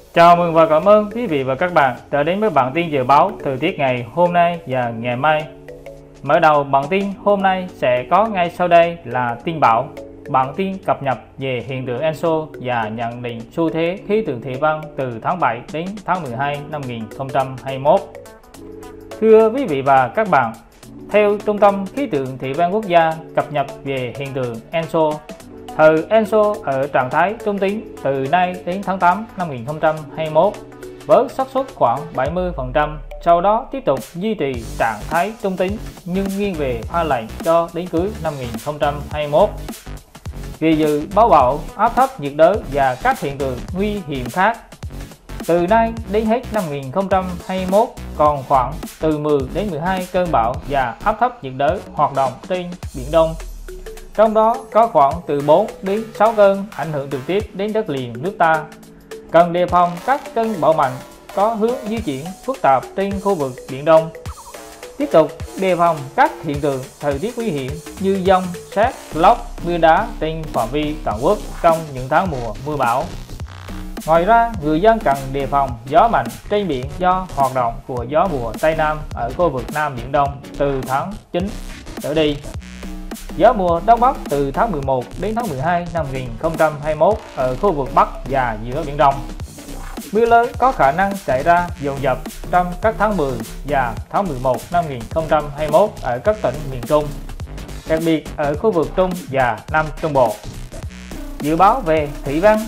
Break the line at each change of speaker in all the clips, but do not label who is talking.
Chào mừng và cảm ơn quý vị và các bạn đã đến với bản tin dự báo thời tiết ngày hôm nay và ngày mai. Mở đầu bản tin hôm nay sẽ có ngay sau đây là tin bão, bản tin cập nhật về hiện tượng ENSO và nhận định xu thế khí tượng thủy văn từ tháng 7 đến tháng 12 năm 2021. Thưa quý vị và các bạn, theo Trung tâm Khí tượng Thủy văn Quốc gia cập nhật về hiện tượng ENSO, thời ENSO ở trạng thái trung tính từ nay đến tháng 8 năm 2021 với xác suất khoảng 70%, sau đó tiếp tục duy trì trạng thái trung tính nhưng nghiêng về pha lạnh cho đến cuối năm 2021. Vì dự báo bão, áp thấp nhiệt đới và các hiện tượng nguy hiểm khác, từ nay đến hết năm 2021 còn khoảng từ 10 đến 12 cơn bão và áp thấp nhiệt đới hoạt động trên Biển Đông. Trong đó có khoảng từ 4 đến 6 cơn ảnh hưởng trực tiếp đến đất liền nước ta. Cần đề phòng các cơn bão mạnh có hướng di chuyển phức tạp trên khu vực Biển Đông. Tiếp tục đề phòng các hiện tượng thời tiết nguy hiểm như dông, sét, lốc, mưa đá trên phạm vi toàn quốc trong những tháng mùa mưa bão. Ngoài ra, người dân cần đề phòng gió mạnh trên biển do hoạt động của gió mùa Tây Nam ở khu vực Nam Biển Đông từ tháng 9 trở đi. Gió mùa Đông Bắc từ tháng 11 đến tháng 12 năm 2021 ở khu vực Bắc và giữa Biển Đông. Mưa lớn có khả năng xảy ra dồn dập trong các tháng 10 và tháng 11 năm 2021 ở các tỉnh miền Trung, đặc biệt ở khu vực Trung và Nam Trung Bộ. Dự báo về thủy văn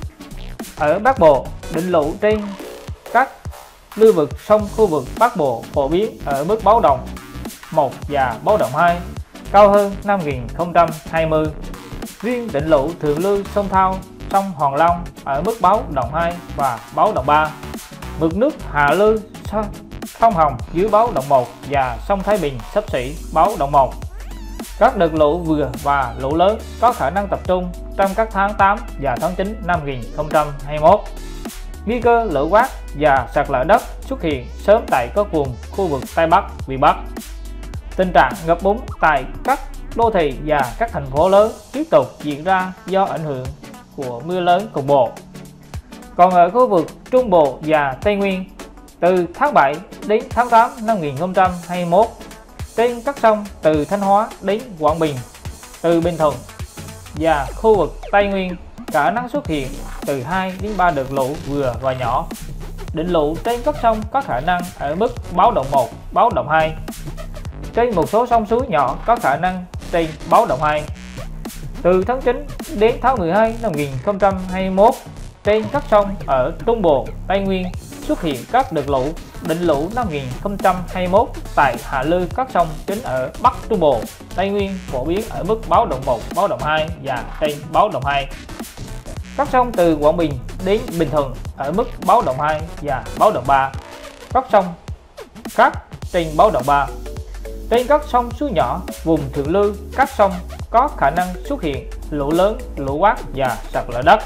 ở Bắc Bộ, đỉnh lũ trên các lưu vực sông khu vực Bắc Bộ phổ biến ở mức báo động 1 và báo động 2, cao hơn năm 2020. Riêng đỉnh lũ thượng lưu sông Thao, sông Hoàng Long ở mức báo động 2 và báo động 3. Mực nước hạ lưu sông Hồng dưới báo động 1 và sông Thái Bình xấp xỉ báo động 1. Các đợt lũ vừa và lũ lớn có khả năng tập trung trong các tháng 8 và tháng 9 năm 2021. Nguy cơ lũ quét và sạt lở đất xuất hiện sớm tại các vùng khu vực Tây Bắc, Việt Bắc. Tình trạng ngập úng tại các đô thị và các thành phố lớn tiếp tục diễn ra do ảnh hưởng của mưa lớn cục bộ. Còn ở khu vực Trung Bộ và Tây Nguyên, từ tháng 7 đến tháng 8 năm 2021, trên các sông từ Thanh Hóa đến Quảng Bình, từ Bình Thuận và khu vực Tây Nguyên, khả năng xuất hiện từ 2 đến 3 đợt lũ vừa và nhỏ. Đỉnh lũ trên các sông có khả năng ở mức báo động 1, báo động 2. Trên một số sông suối nhỏ có khả năng trên báo động 2. Từ tháng 9 đến tháng 12 năm 2021, trên các sông ở Trung Bộ, Tây Nguyên xuất hiện các đợt lũ. Đỉnh lũ năm 2021 tại hạ lưu các sông chính ở Bắc Trung Bộ, Tây Nguyên phổ biến ở mức báo động 1, báo động 2 và trên báo động 2. Các sông từ Quảng Bình đến Bình Thuận ở mức báo động 2 và báo động 3. Các sông khác trên báo động 3. Trên các sông suối nhỏ, vùng thượng lưu các sông có khả năng xuất hiện lũ lớn, lũ quét và sạt lở đất.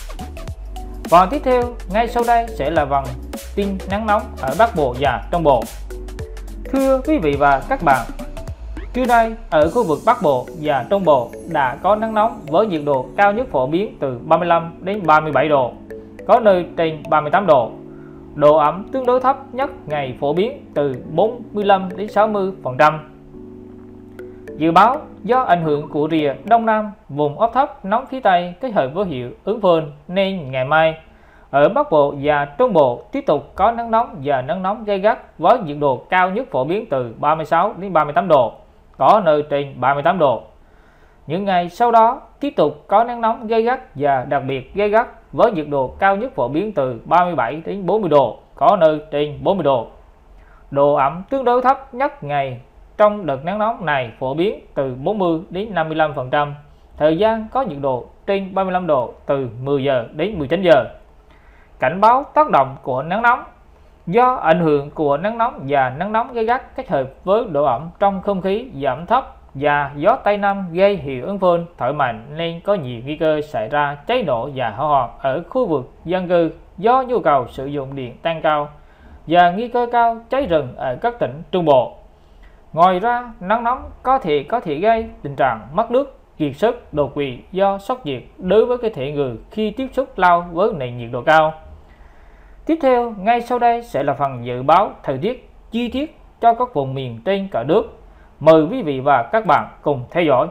Phần tiếp theo ngay sau đây sẽ là phần tin nắng nóng ở Bắc Bộ và Trung Bộ. Thưa quý vị và các bạn, trưa nay ở khu vực Bắc Bộ và Trung Bộ đã có nắng nóng với nhiệt độ cao nhất phổ biến từ 35 đến 37 độ, có nơi trên 38 độ. Độ ẩm tương đối thấp nhất ngày phổ biến từ 45 đến 60%. Dự báo do ảnh hưởng của rìa Đông Nam, vùng áp thấp nóng phía Tây kết hợp với hiệu ứng phơn nên ngày mai ở Bắc Bộ và Trung Bộ tiếp tục có nắng nóng và nắng nóng gay gắt với nhiệt độ cao nhất phổ biến từ 36 đến 38 độ, có nơi trên 38 độ. Những ngày sau đó tiếp tục có nắng nóng gay gắt và đặc biệt gay gắt với nhiệt độ cao nhất phổ biến từ 37 đến 40 độ, có nơi trên 40 độ. Độ ẩm tương đối thấp nhất ngày trong đợt nắng nóng này phổ biến từ 40 đến 55%. Thời gian có nhiệt độ trên 35 độ từ 10 giờ đến 19 giờ. Cảnh báo tác động của nắng nóng. Do ảnh hưởng của nắng nóng và nắng nóng gay gắt kết hợp với độ ẩm trong không khí giảm thấp và gió Tây Nam gây hiệu ứng phơn thổi mạnh nên có nhiều nguy cơ xảy ra cháy nổ và hỏa hoạn ở khu vực dân cư do nhu cầu sử dụng điện tăng cao và nguy cơ cao cháy rừng ở các tỉnh Trung Bộ. Ngoài ra, nắng nóng có thể gây tình trạng mất nước, kiệt sức, đột quỵ do sốc nhiệt đối với cơ thể người khi tiếp xúc lâu với nền nhiệt độ cao. Tiếp theo, ngay sau đây sẽ là phần dự báo thời tiết chi tiết cho các vùng miền trên cả nước. Mời quý vị và các bạn cùng theo dõi.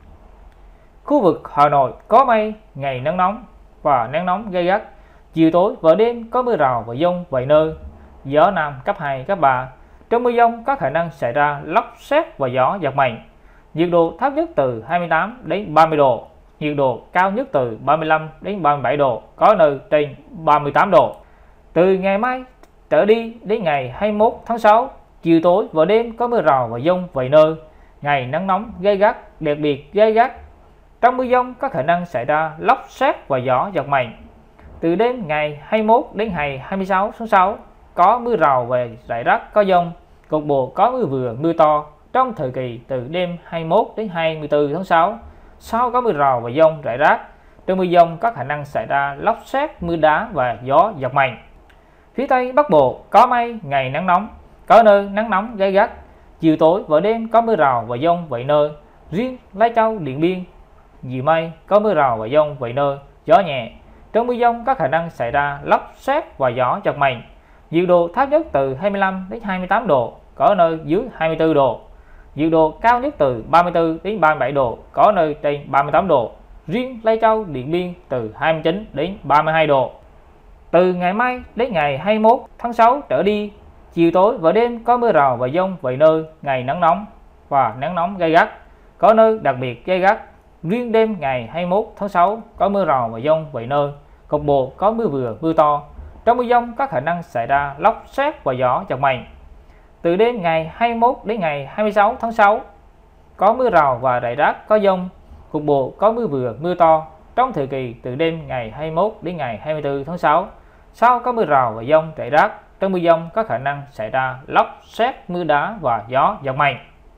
Khu vực Hà Nội có mây, ngày nắng nóng và nắng nóng gay gắt. Chiều tối và đêm có mưa rào và dông vài nơi. Gió Nam cấp 2, cấp 3. Trong mưa dông có khả năng xảy ra lốc sét và gió giật mạnh. Nhiệt độ thấp nhất từ 28 đến 30 độ. Nhiệt độ cao nhất từ 35 đến 37 độ, có nơi trên 38 độ. Từ ngày mai trở đi đến ngày 21 tháng 6, chiều tối và đêm có mưa rào và dông vài nơi. Ngày nắng nóng gay gắt, đặc biệt gay gắt. Trong mưa dông có khả năng xảy ra lốc sét và gió giật mạnh. Từ đêm ngày 21 đến ngày 26 tháng 6 có mưa rào về rải rác có dông, cục bộ có mưa vừa mưa to. Trong thời kỳ từ đêm 21 đến 24 tháng 6, sau có mưa rào và dông rải rác. Trong mưa dông có khả năng xảy ra lốc sét, mưa đá và gió giật mạnh. Phía Tây Bắc Bộ có mây, ngày nắng nóng, có nơi nắng nóng gay gắt. Chiều tối và đêm có mưa rào và dông vài nơi. Riêng Lai Châu, Điện Biên nhiều mây, có mưa rào và dông vài nơi, gió nhẹ. Trong mưa dông có khả năng xảy ra lốc sét và gió giật mạnh. Nhiệt độ thấp nhất từ 25 đến 28 độ, có nơi dưới 24 độ. Nhiệt độ cao nhất từ 34 đến 37 độ, có nơi trên 38 độ. Riêng Lai Châu, Điện Biên từ 29 đến 32 độ. Từ ngày mai đến ngày 21 tháng 6 trở đi, chiều tối và đêm có mưa rào và dông vài nơi, ngày nắng nóng và nắng nóng gay gắt, có nơi đặc biệt gay gắt. Riêng đêm ngày 21 tháng 6 có mưa rào và dông vài nơi, cục bộ có mưa vừa mưa to. Trong mưa dông có khả năng xảy ra lốc sét và gió giật mạnh. Từ đêm ngày 21 đến ngày 26 tháng 6 có mưa rào và rải rác có dông, cục bộ có mưa vừa mưa to. Trong thời kỳ từ đêm ngày 21 đến ngày 24 tháng 6, sau có mưa rào và dông rải rác. Trong mưa dông có khả năng xảy ra lốc sét, mưa đá và gió giật mạnh.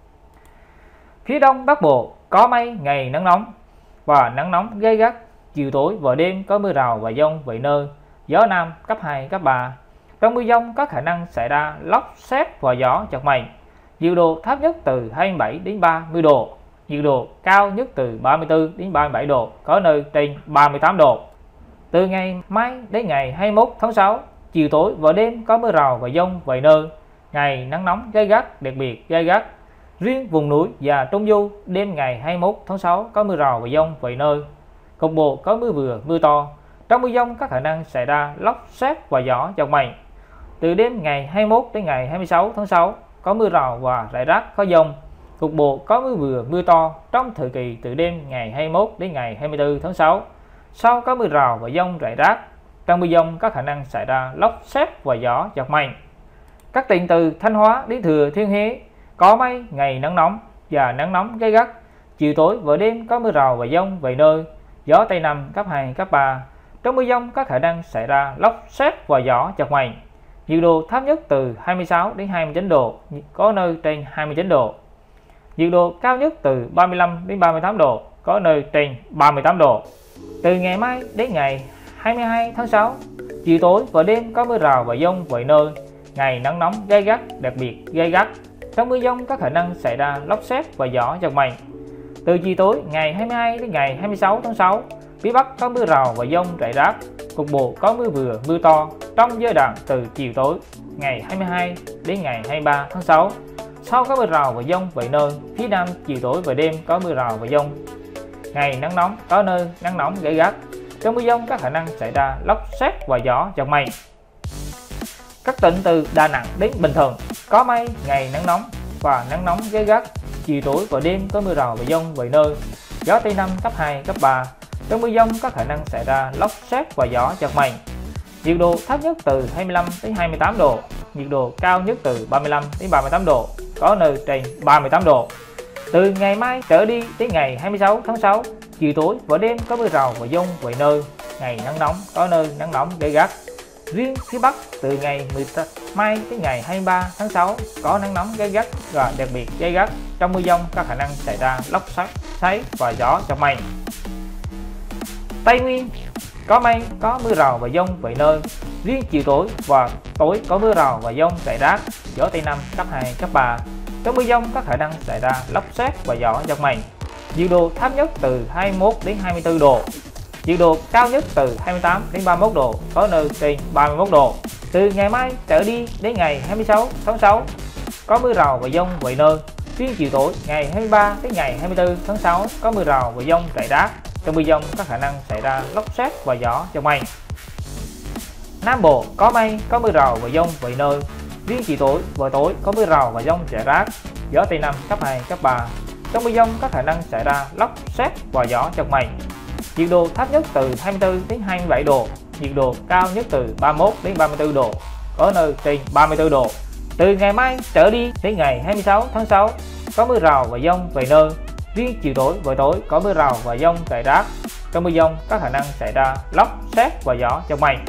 Phía Đông Bắc Bộ có mây, ngày nắng nóng và nắng nóng gay gắt. Chiều tối và đêm có mưa rào và dông vài nơi. Gió Nam cấp 2, cấp 3. Trong mưa dông có khả năng xảy ra lốc sét và gió giật mạnh. Nhiệt độ thấp nhất từ 27 đến 30 độ. Nhiệt độ cao nhất từ 34 đến 37 độ, có nơi trên 38 độ. Từ ngày mai đến ngày 21 tháng 6, chiều tối và đêm có mưa rào và dông vài nơi. Ngày nắng nóng gay gắt, đặc biệt gay gắt. Riêng vùng núi và Trung Du, đêm ngày 21 tháng 6 có mưa rào và dông vài nơi. Cục bộ có mưa vừa mưa to. Trong mưa dông có khả năng xảy ra lốc sét và gió giật mạnh. Từ đêm ngày 21 đến ngày 26 tháng 6 có mưa rào và rải rác có dông. Cục bộ có mưa vừa mưa to. Trong thời kỳ từ đêm ngày 21 đến ngày 24 tháng 6, sau có mưa rào và dông rải rác. Trong mưa dông có khả năng xảy ra lốc sét và gió giật mạnh. Các tỉnh từ Thanh Hóa đến Thừa Thiên Huế có mây, ngày nắng nóng và nắng nóng gay gắt. Chiều tối và đêm có mưa rào và dông vài nơi. Gió Tây Nam cấp 2, cấp 3. Trong mưa dông có khả năng xảy ra lốc sét và gió giật mạnh. Nhiệt độ thấp nhất từ 26 đến 29 độ, có nơi trên 29 độ. Nhiệt độ cao nhất từ 35 đến 38 độ, có nơi trên 38 độ. Từ ngày mai đến ngày 22 tháng 6, chiều tối và đêm có mưa rào và dông vài nơi. Ngày nắng nóng gay gắt, đặc biệt gay gắt. Trong mưa dông có khả năng xảy ra lốc sét và gió giật mạnh. Từ chiều tối ngày 22 đến ngày 26 tháng 6, phía Bắc có mưa rào và dông rải rác, cục bộ có mưa vừa mưa to. Trong giai đoạn từ chiều tối ngày 22 đến ngày 23 tháng 6, sau có mưa rào và dông vài nơi. Phía Nam chiều tối và đêm có mưa rào và dông. Ngày nắng nóng, có nơi nắng nóng gay gắt. Trong mưa dông có khả năng xảy ra lốc sét và gió giật mạnh. Các tỉnh từ Đà Nẵng đến Bình Thuận có mây, ngày nắng nóng và nắng nóng gay gắt. Chiều tối và đêm có mưa rào và dông vài nơi. Gió Tây Nam cấp 2, cấp 3. Trong mưa dông có khả năng xảy ra lốc sét và gió giật mạnh. Nhiệt độ thấp nhất từ 25 đến 28 độ. Nhiệt độ cao nhất từ 35 đến 38 độ, có nơi trên 38 độ. Từ ngày mai trở đi đến ngày 26 tháng 6, chiều tối và đêm có mưa rào và dông vài nơi. Ngày nắng nóng, có nơi nắng nóng gay gắt. Riêng phía Bắc từ ngày 10 mai đến ngày 23 tháng 6 có nắng nóng gay gắt và đặc biệt gay gắt. Trong mưa dông có khả năng xảy ra lốc xoáy và gió giật mạnh. Tây Nguyên có mây, có mưa rào và dông vài nơi. Riêng chiều tối và tối có mưa rào và dông rải rác. Gió Tây Nam cấp 2, cấp 3. Trong mưa dông có khả năng xảy ra lốc sét và gió giật mạnh. Nhiệt độ thấp nhất từ 21 đến 24 độ. nhiệt độ cao nhất từ 28 đến 31 độ, có nơi trên 31 độ. Từ ngày mai trở đi đến ngày 26 tháng 6 có mưa rào và dông vài nơi. Riêng chiều tối ngày 23 đến ngày 24 tháng 6 có mưa rào và dông rải rác. Trong mưa dông có khả năng xảy ra lốc sét và gió giật mạnh. Nam Bộ có mây, có mưa rào và dông vài nơi. Riêng chiều tối và tối có mưa rào và dông rải rác. Gió Tây Nam cấp 2, cấp 3. Trong mưa dông có khả năng xảy ra lốc sét và gió giật mạnh. Nhiệt độ thấp nhất từ 24 đến 27 độ, nhiệt độ cao nhất từ 31 đến 34 độ, có nơi trên 34 độ. Từ ngày mai trở đi đến ngày 26 tháng 6 có mưa rào và dông vài nơi. Riêng chiều tối và tối có mưa rào và dông rải rác. Trong mưa dông có khả năng xảy ra lốc sét và gió giật mạnh.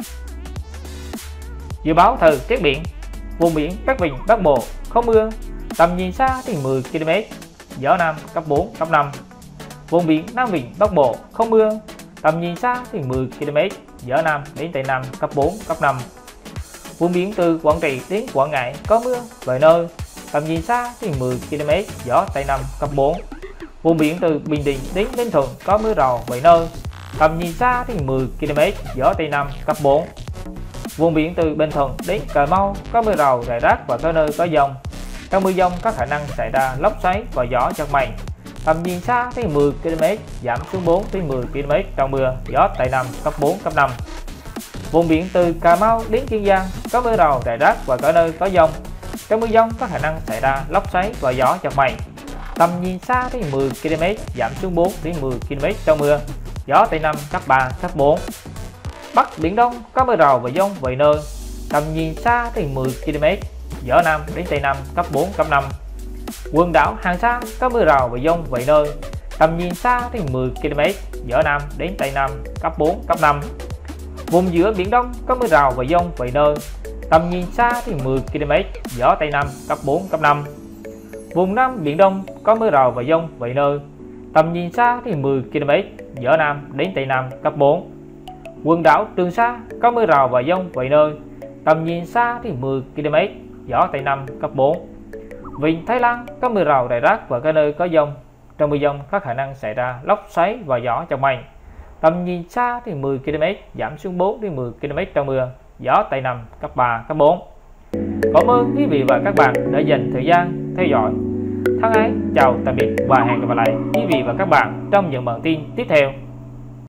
Dự báo thời tiết biển. Vùng biển Bắc Vịnh Bắc Bộ không mưa, tầm nhìn xa thì 10 km, gió Nam cấp 4, cấp 5. Vùng biển Nam Vịnh Bắc Bộ không mưa, tầm nhìn xa thì 10 km, gió Nam đến Tây Nam cấp 4, cấp 5. Vùng biển từ Quảng Trị đến Quảng Ngãi có mưa vài nơi, tầm nhìn xa thì 10 km, gió Tây Nam cấp 4. Vùng biển từ Bình Định đến Ninh Thuận có mưa rào vài nơi, tầm nhìn xa thì 10 km, gió Tây Nam cấp 4. Vùng biển từ Bình Thuận đến Cà Mau có mưa rào rải rác và có nơi có dông. Trong mưa dông có khả năng xảy ra lốc xoáy và gió giật mạnh. Tầm nhìn xa thì 10 km, giảm xuống 4 đến 10 km trong mưa, gió Tây Nam cấp 4, cấp 5. Vùng biển từ Cà Mau đến Kiên Giang có mưa rào rải rác và có nơi có dông. Trong mưa dông có khả năng xảy ra lốc xoáy và gió giật mạnh. Tầm nhìn xa thì 10 km, giảm xuống 4 đến 10 km trong mưa, gió Tây Nam cấp 3, cấp 4. Bắc Biển Đông có mưa rào và dông vài nơi, tầm nhìn xa thì 10 km, gió Nam đến Tây Nam cấp 4, cấp 5. Quần đảo Hoàng Sa có mưa rào và dông vài nơi, tầm nhìn xa thì 10 km, gió Nam đến Tây Nam cấp 4, cấp 5. Vùng giữa Biển Đông có mưa rào và dông vài nơi, tầm nhìn xa thì 10 km, gió Tây Nam cấp 4, cấp 5. Vùng Nam Biển Đông có mưa rào và dông vài nơi, tầm nhìn xa thì 10 km, gió Nam đến Tây Nam cấp 4. Quần đảo Trường Sa có mưa rào và dông vài nơi, tầm nhìn xa thì 10 km, gió Tây Nam cấp 4. Vịnh Thái Lan có mưa rào rải rác và có nơi có dông. Trong mưa dông có khả năng xảy ra lốc xoáy và gió giật mạnh. Tầm nhìn xa thì 10 km, giảm xuống 4 đến 10 km trong mưa, gió Tây Nam cấp 3, cấp 4. Cảm ơn quý vị và các bạn đã dành thời gian theo dõi. Thân ái chào tạm biệt và hẹn gặp lại quý vị và các bạn trong những bản tin tiếp theo.